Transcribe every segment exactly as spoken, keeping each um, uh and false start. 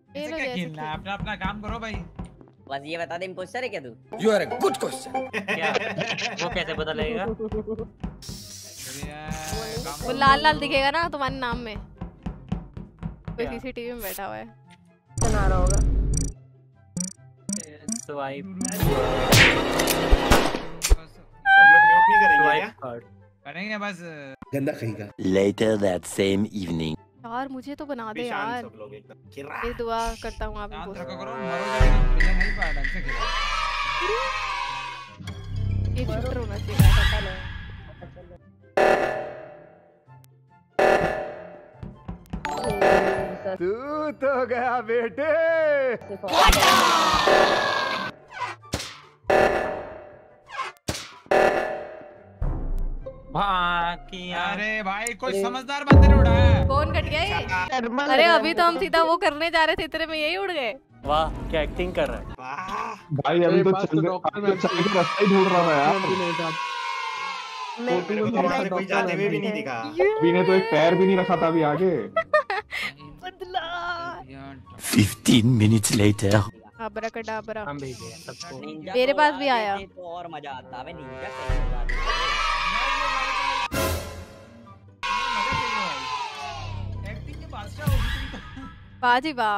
ऐसे क्या खेलना है, अपना अपना काम करो भाई। बस ये बता दे इम्पोस्टर है क्या तू? You are a good question. क्या वो कैसे पता लगेगा? वो लाल लाल दिखेगा ना तुम्हारे नाम में, कोई सीसीटीवी में बैठा हुआ है। बना रहा होगा स्वाइप करेंगे बस। गंदा कहेगा। Later that same evening. यार मुझे तो बना दे यार, ये दुआ करता हूँ आप इनको। करो नहीं पाया ढंग से खेला, ये शूटर होना चाहिए पता नहीं। तू तो गया बेटे। अरे भाई कोई समझदार बंदे ने उड़ाया। कौन कट गया ये? अरे अभी तो हम सीधा वो करने जा रहे थे, इतने में यही उड़ गए। वाह क्या एक्टिंग कर रहा है भाई। अभी तो चल रास्ता ही ढूंढ रहा था यार। कोई जाते हुए भी नहीं दिखा। अभी ने तो एक पैर भी नहीं रखा था अभी आगे। Fifteen minutes later. अबराकडाबरा हम भी गए सबको। मेरे पास भी आया तो और मजा आता है निंजा कैसे मजा आता है। एक्टिंग के बादशाह हो गई तुम तो। वाह जी वाह।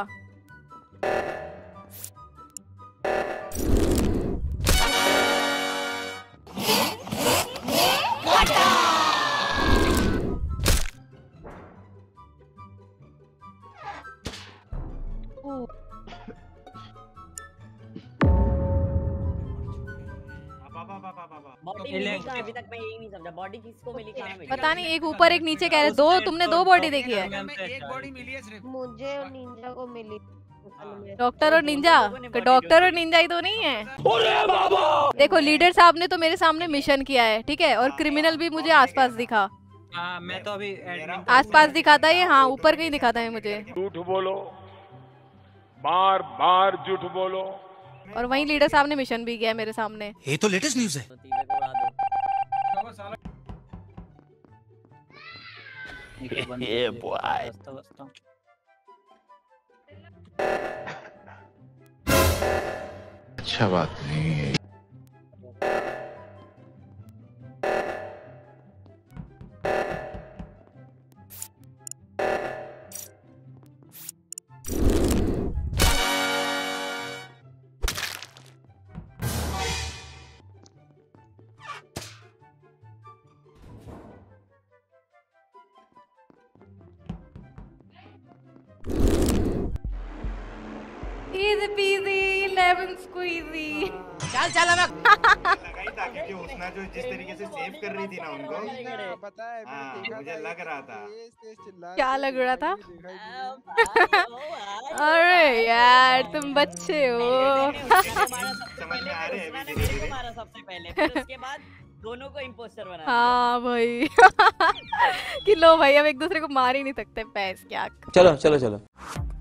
बॉडी मिली कहाँ अभी तक मैं यही नहीं समझा, बॉडी किसको मिली कहाँ मिली? पता नहीं, एक ऊपर एक नीचे कह रहे दो, तुमने दो बॉडी देखी है? एक बॉडी मिली है सिर्फ मुझे और निंजा को मिली। डॉक्टर और निंजा, डॉक्टर और निंजा ही तो नहीं है। देखो लीडर साहब ने तो मेरे सामने मिशन किया है, ठीक है, और क्रिमिनल भी मुझे आसपास दिखा। हाँ मैं तो अभी आसपास दिखा था ये, हाँ ऊपर कहीं दिखा था ये मुझे। झूठ बोलो, बार बार झूठ बोलो। और वहीं लीडर साहब ने मिशन भी किया मेरे सामने। ये तो लेटेस्ट न्यूज़ है। ये बॉय अच्छा बात नहीं है। Easy peasy, lemon squeezy। चल चल अब। लगाई था क्योंकि उसने जो जिस तरीके से सेव कर रही थी ना उनको, पता है मुझे लग रहा था। क्या लग रहा था? अरे यार तुम बच्चे हो। समझ में आ रहे हैं अभी धीरे-धीरे। सबसे पहले फिर उसके बाद दोनों को इम्पोस्टर बना। हाँ भाई। कि लो भाई अब एक दूसरे को मार ही नहीं सकते, पैस क्या। चलो चलो चलो।